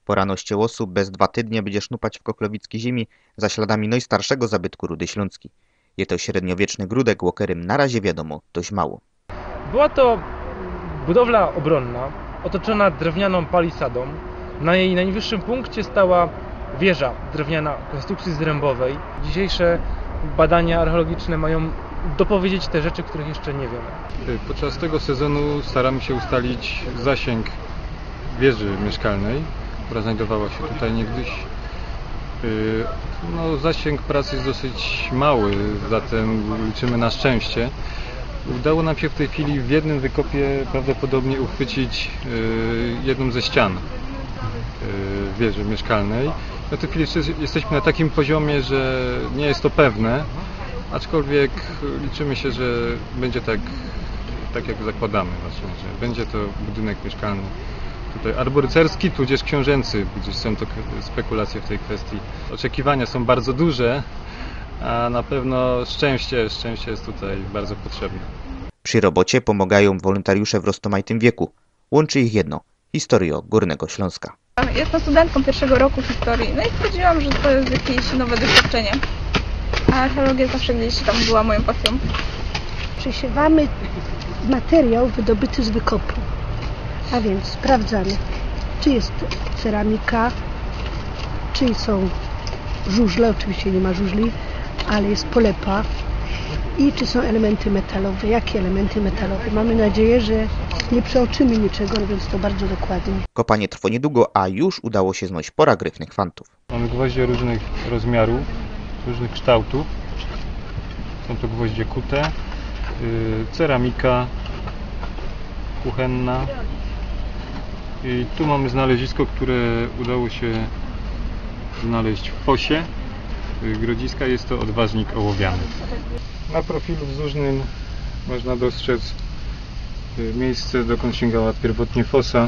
Poranoście łosu bez 2 tydnie będzie sznupać w Koklowickiej ziemi za śladami najstarszego zabytku Rudy Śląskiej. Je to średniowieczny gródek, o którym na razie wiadomo dość mało. Była to budowla obronna, otoczona drewnianą palisadą. Na jej najwyższym punkcie stała wieża drewniana konstrukcji zrębowej. Dzisiejsze badania archeologiczne mają dopowiedzieć te rzeczy, których jeszcze nie wiemy. Podczas tego sezonu staramy się ustalić zasięg wieży mieszkalnej, która znajdowała się tutaj niegdyś. Zasięg pracy jest dosyć mały, zatem liczymy na szczęście. Udało nam się w tej chwili w jednym wykopie prawdopodobnie uchwycić jedną ze ścian wieży mieszkalnej. W tej chwili jesteśmy na takim poziomie, że nie jest to pewne, aczkolwiek liczymy się, że będzie tak jak zakładamy właśnie, że będzie to budynek mieszkalny. Tutaj arborycerski, tudzież książęcy, gdzieś są to spekulacje w tej kwestii. Oczekiwania są bardzo duże, a na pewno szczęście jest tutaj bardzo potrzebne. Przy robocie pomagają wolontariusze w rozmaitym wieku. Łączy ich jedno – historia Górnego Śląska. Jestem studentką pierwszego roku historii, no i stwierdziłam, że to jest jakieś nowe doświadczenie. A archeologia zawsze gdzieś tam była moją pasją. Przesiewamy materiał wydobyty z wykopu, a więc sprawdzamy, czy jest ceramika, czy są żużle, oczywiście nie ma żużli, ale jest polepa i czy są elementy metalowe, jakie elementy metalowe. Mamy nadzieję, że nie przeoczymy niczego, robiąc to bardzo dokładnie. Kopanie trwa niedługo, a już udało się znaleźć pora gryfnych fantów. Mamy gwoździe różnych rozmiarów, różnych kształtów. Są to gwoździe kute, ceramika kuchenna. I tu mamy znalezisko, które udało się znaleźć w fosie Grodziska. Jest to odważnik ołowiany. Na profilu wzdłużnym można dostrzec miejsce, dokąd sięgała pierwotnie fosa.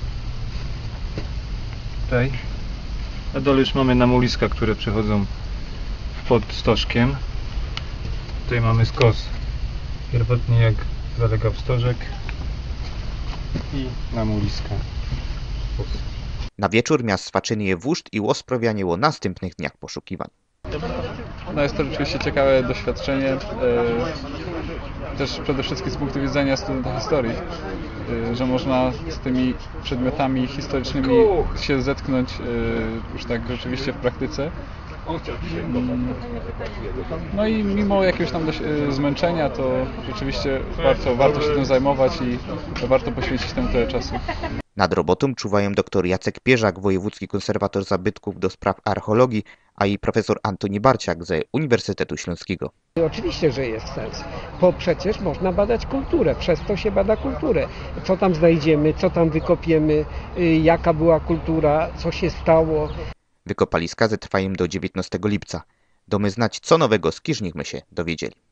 Tutaj. Na dole już mamy namuliska, które przechodzą pod stożkiem. Tutaj mamy skos. Pierwotnie jak zalegał stożek i namuliska. Na wieczór miast swaczynie wóżd i łosprawianie o następnych dniach poszukiwań. Jest to rzeczywiście ciekawe doświadczenie, też przede wszystkim z punktu widzenia studenta historii, że można z tymi przedmiotami historycznymi się zetknąć już tak rzeczywiście w praktyce. No i mimo jakiegoś tam zmęczenia, to rzeczywiście warto się tym zajmować i warto poświęcić temu tyle czasu. Nad robotą czuwają dr Jacek Pierzak, wojewódzki konserwator zabytków do spraw archeologii, a i profesor Antoni Barciak ze Uniwersytetu Śląskiego. Oczywiście, że jest sens, bo przecież można badać kulturę, przez to się bada kulturę. Co tam znajdziemy, co tam wykopiemy, jaka była kultura, co się stało. Wykopaliska trwają do 19 lipca. Domy znać, co nowego z Kiżnichmy się dowiedzieli.